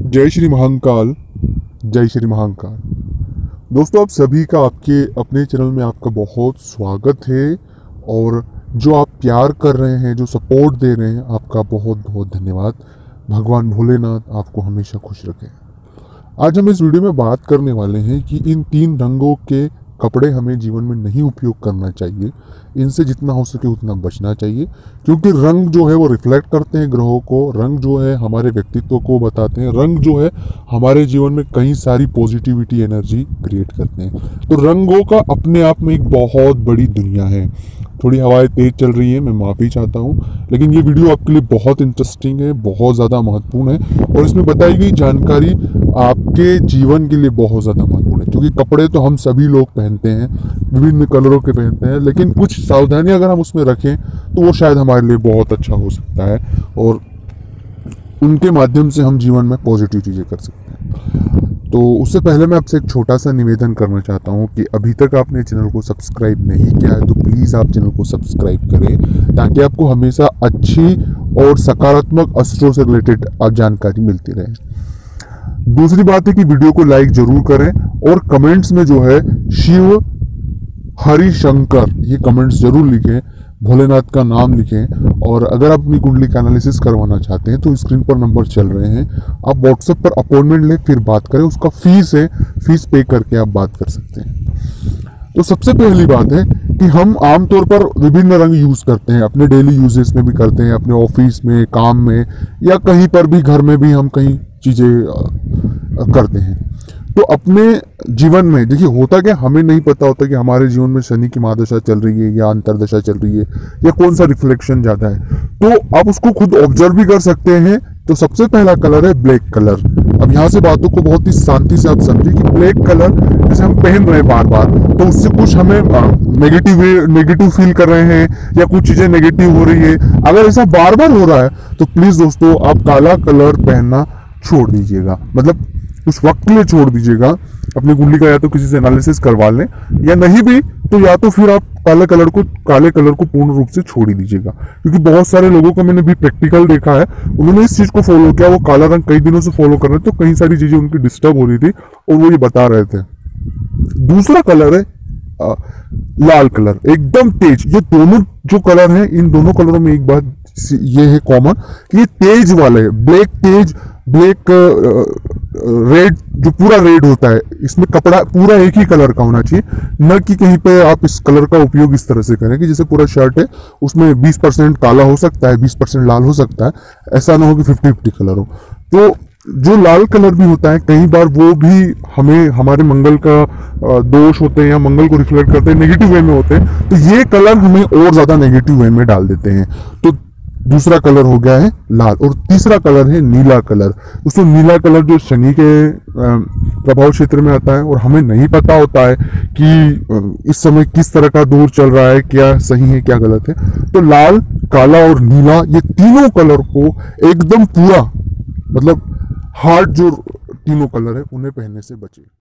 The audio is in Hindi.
जय श्री महाकाल। जय श्री महाकाल। दोस्तों, आप सभी का आपके अपने चैनल में आपका बहुत स्वागत है। और जो आप प्यार कर रहे हैं, जो सपोर्ट दे रहे हैं, आपका बहुत बहुत धन्यवाद। भगवान भोलेनाथ आपको हमेशा खुश रखें। आज हम इस वीडियो में बात करने वाले हैं कि इन 3 रंगों के कपड़े हमें जीवन में नहीं उपयोग करना चाहिए। इनसे जितना हो सके उतना बचना चाहिए, क्योंकि रंग जो है वो रिफ्लेक्ट करते हैं ग्रहों को। रंग जो है हमारे व्यक्तित्व को बताते हैं। रंग जो है हमारे जीवन में कई सारी पॉजिटिविटी एनर्जी क्रिएट करते हैं। तो रंगों का अपने आप में एक बहुत बड़ी दुनिया है। थोड़ी हवाएं तेज चल रही है, मैं माफ़ी चाहता हूँ, लेकिन ये वीडियो आपके लिए बहुत इंटरेस्टिंग है, बहुत ज़्यादा महत्वपूर्ण है। और इसमें बताई गई जानकारी आपके जीवन के लिए बहुत ज़्यादा महत्वपूर्ण है, क्योंकि कपड़े तो हम सभी लोग पहनते हैं, विभिन्न कलरों के पहनते हैं, लेकिन कुछ सावधानी अगर हम उसमें रखें तो वो शायद हमारे लिए बहुत अच्छा हो सकता है और उनके माध्यम से हम जीवन में पॉजिटिव चीज़ें कर सकते हैं। तो उससे पहले मैं आपसे एक छोटा सा निवेदन करना चाहता हूँ कि अभी तक आपने चैनल को सब्सक्राइब नहीं किया है तो प्लीज़ आप चैनल को सब्सक्राइब करें, ताकि आपको हमेशा अच्छी और सकारात्मक अस्त्रों से रिलेटेड जानकारी मिलती रहे। दूसरी बात है कि वीडियो को लाइक जरूर करें और कमेंट्स में जो है शिव हरि शंकर ये कमेंट्स जरूर लिखें, भोलेनाथ का नाम लिखें। और अगर आप अपनी कुंडली का एनालिसिस करवाना चाहते हैं तो स्क्रीन पर नंबर चल रहे हैं, आप व्हाट्सएप पर अपॉइंटमेंट लें, फिर बात करें। उसका फीस है, फीस पे करके आप बात कर सकते हैं। तो सबसे पहली बात है कि हम आमतौर पर विभिन्न रंग यूज़ करते हैं, अपने डेली यूजेस में भी करते हैं, अपने ऑफिस में, काम में, या कहीं पर भी, घर में भी हम कई चीज़ें करते हैं। तो अपने जीवन में देखिए होता क्या, हमें नहीं पता होता कि हमारे जीवन में शनि की महादशा चल रही है या अंतरदशा चल रही है या कौन सा रिफ्लेक्शन ज़्यादा है। तो आप उसको खुद ऑब्जर्व भी कर सकते हैं। तो सबसे पहला कलर है ब्लैक कलर। अब यहाँ से बातों को बहुत ही शांति से आप समझिए कि ब्लैक कलर जैसे हम पहन रहे हैं बार बार, तो उससे कुछ हमें नेगेटिव फील कर रहे हैं या कुछ चीज़ें नेगेटिव हो रही है। अगर ऐसा बार बार हो रहा है तो प्लीज़ दोस्तों आप काला कलर पहनना छोड़ दीजिएगा, मतलब उस वक्त के लिए छोड़ दीजिएगा। अपनी कुंडली का या तो किसी से एनालिसिस करवा लें, या नहीं भी तो या तो फिर आप काले कलर को पूर्ण रूप से छोड़ ही दीजिएगा। क्योंकि बहुत सारे लोगों को मैंने भी प्रैक्टिकल देखा है, उन्होंने इस चीज को फॉलो किया, वो काला रंग कई दिनों से फॉलो कर रहे थे, तो कई सारी चीजें उनकी डिस्टर्ब हो रही थी और वो ये बता रहे थे। दूसरा कलर है लाल कलर, एकदम तेज। ये दोनों जो कलर हैं, इन दोनों कलरों में एक बात ये है कॉमन कि ये तेज वाले हैं। ब्लैक रेड, जो पूरा रेड होता है, इसमें कपड़ा पूरा एक ही कलर का होना चाहिए, न कि कहीं पे आप इस कलर का उपयोग इस तरह से करें कि जैसे पूरा शर्ट है उसमें 20% काला हो सकता है, 20% लाल हो सकता है। ऐसा ना हो कि 50-50 कलर हो। तो जो लाल कलर भी होता है, कई बार वो भी हमें हमारे मंगल का दोष होते हैं या मंगल को रिफ्लेक्ट करते हैं, नेगेटिव वे में होते हैं। तो ये कलर हमें और ज्यादा नेगेटिव वे में डाल देते हैं। तो दूसरा कलर हो गया है लाल। और तीसरा कलर है नीला कलर। दोस्तों, नीला कलर जो शनि के प्रभाव क्षेत्र में आता है और हमें नहीं पता होता है कि इस समय किस तरह का दौर चल रहा है, क्या सही है क्या गलत है। तो लाल, काला और नीला, ये तीनों कलर को एकदम पूरा, मतलब हार्ड जो तीनों कलर है, उन्हें पहनने से बचे।